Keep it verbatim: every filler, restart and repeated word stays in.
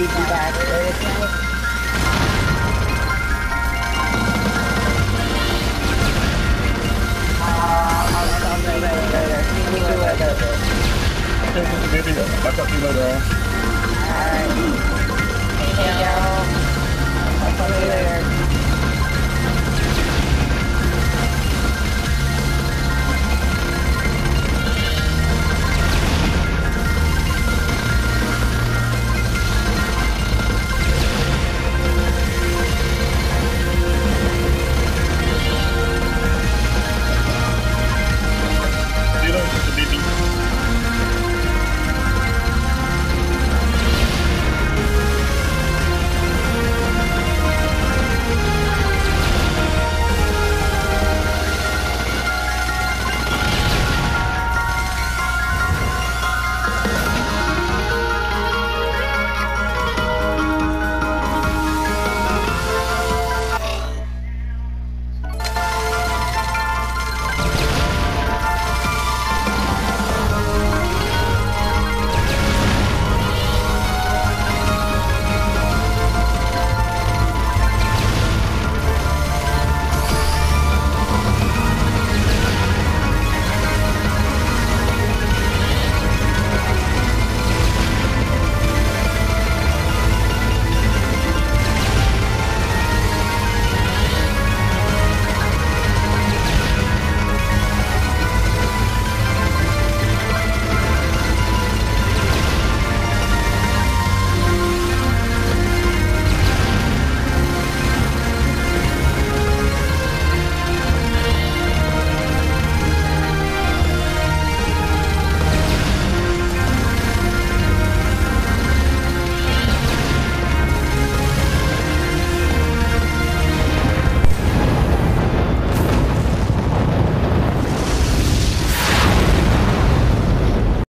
be back later tonight. Uh, I'll tell you later. later. See you later. Okay, just a video. I'll talk to you later on. Alright. Hey, y'all. I'll talk to you later.